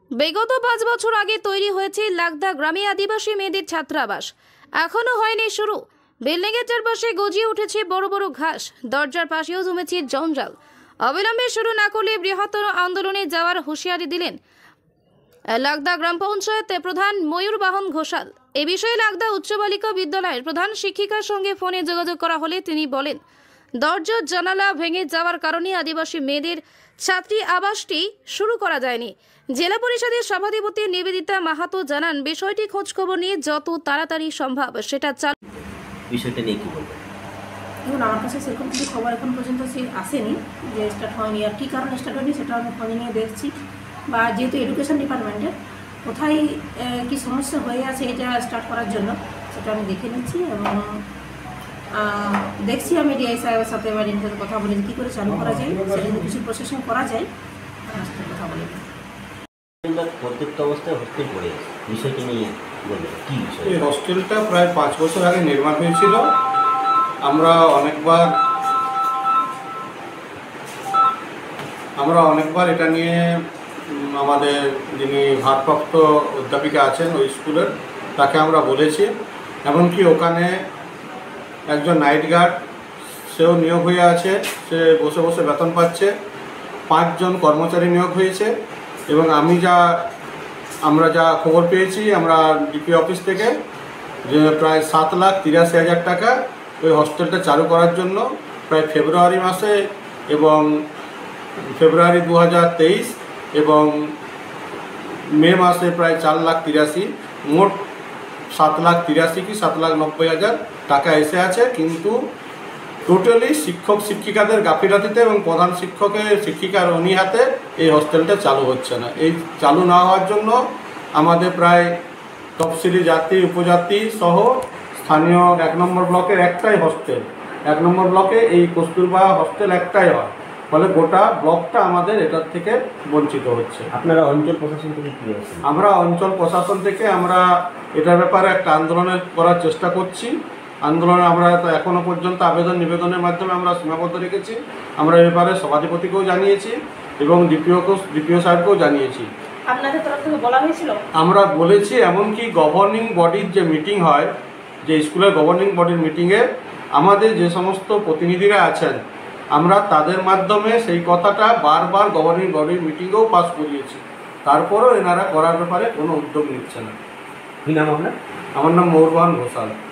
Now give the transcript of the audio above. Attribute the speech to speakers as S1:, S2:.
S1: বিগত 5 বছর আগে তৈরি হয়েছে লাগদা গ্রামে আদিবাসী মেয়েদের ছাত্রাবাস। এখনো হয়নি শুরু। বিল্ডিংয়ের চারপাশে গজিয়ে উঠেছে বড় বড় ঘাস, দরজার পাশেও জমেছে জঞ্জাল। অবিলম্বে শুরু না করলে বৃহত্তর আন্দোলনে যাওয়ার হুঁশিয়ারি দিলেন লাগদা গ্রাম পঞ্চায়েত প্রধান ময়ূর বাহন ঘোষাল। এ বিষয়ে লাগদা উচ্চ বালিকা বিদ্যালয়ের প্রধান শিক্ষিকার সঙ্গে ফোনে যোগাযোগ করা হলে তিনি বলেন, দরজা জানালা ভেঙে যাওয়ার কারণে আদিবাসী মেয়েদের ছাত্রী আবাসটি শুরু করা যায়নি। জেলা পরিষদের সভাধিপতি নিবেদিতা মাহাতো জানান, বিষয়টি খোঁজ খবর নিয়ে যত তাড়াতাড়ি সম্ভব সেটা চালু।
S2: বিষয়টা নিয়ে কি বলবেন?
S3: দেখুন, আমার কাছে সেরকম কিছু খবর এখন পর্যন্ত আসেনি যে স্টার্ট হয়নি, আর কী কারণে স্টার্ট হয়নি সেটা আমি খোঁজ নিয়ে দেখছি। বা যেহেতু এডুকেশন ডিপার্টমেন্টের কোথায় কি সমস্যা হয়ে আছে এটা স্টার্ট করার জন্য সেটা আমি দেখে নিচ্ছি এবং দেখছি আমি ডিআই সাহেবের সাথে বা ডিএমের সাথে কথা বলে কী করে চালু করা যায়, সেটা যদি কিছু প্রসেসিং করা যায় কথা বলে।
S4: প্রত্যেকটা অবস্থায় হোস্টেল পড়ে আছে, বিষয়টি নিয়ে বলবেন কি বিষয়?
S5: এই হোস্টেলটা প্রায় 5 বছর আগে নির্মাণ হয়েছিল। আমরা অনেকবার এটা নিয়ে আমাদের যিনি ভারপ্রাপ্ত অধ্যাপিকা আছেন ওই স্কুলের, তাকে আমরা বলেছি। এমনকি ওখানে একজন নাইট গার্ড সেও নিয়োগ হয়ে আছে, সে বসে বসে বেতন পাচ্ছে। 5 জন কর্মচারী নিয়োগ হয়েছে এবং আমরা যা খবর পেয়েছি আমরা ডিপি অফিস থেকে যে প্রায় 7,83,000 টাকা ওই হোস্টেলটা চালু করার জন্য প্রায় ফেব্রুয়ারি মাসে এবং ফেব্রুয়ারি 2023 এবং মে মাসে প্রায় 4,83,000, মোট 7,83,000 কি 7,90,000 টাকা এসে আছে। কিন্তু টোটালি শিক্ষক শিক্ষিকাদের গাফিলতিতে এবং প্রধান শিক্ষিকার অনীহাতে এই হোস্টেলটা চালু হচ্ছে না। এই চালু না হওয়ার জন্য আমাদের প্রায় তফসিলি জাতি উপজাতি সহ স্থানীয় 1 নম্বর ব্লকের একটাই হোস্টেল, 1 নম্বর ব্লকে এই কস্তুরবা হোস্টেল একটাই হয়, ফলে গোটা ব্লকটা আমাদের এটার থেকে বঞ্চিত হচ্ছে।
S4: আপনারা অঞ্চল প্রশাসন থেকে কী আছে?
S5: আমরা অঞ্চল প্রশাসন থেকে আমরা এটার ব্যাপারে একটা আন্দোলনের করার চেষ্টা করছি। আন্দোলনে আমরা এখনও পর্যন্ত নিবেদনের মাধ্যমে আমরা সীমাবদ্ধ রেখেছি। আমরা এ ব্যাপারে সভাধিপতিকেও জানিয়েছি এবং ডিপিও সাহেবকেও জানিয়েছি।
S3: আপনাদের তরফ থেকে বলা হয়েছিল? আমরা
S5: বলেছি, এমনকি গভর্নিং বডির যে মিটিং হয়, যে স্কুলের গভর্নিং বডির মিটিংয়ে আমাদের যে সমস্ত প্রতিনিধিরা আছেন, আমরা তাদের মাধ্যমে সেই কথাটা বারবার গভর্নিং বডির মিটিংয়েও পাস করিয়েছি। তারপরেও এনারা করার ব্যাপারে কোনো উদ্যোগ নিচ্ছে না।
S4: কী নাম আপনার?
S5: আমার নাম ময়ূর বাহন ঘোষাল।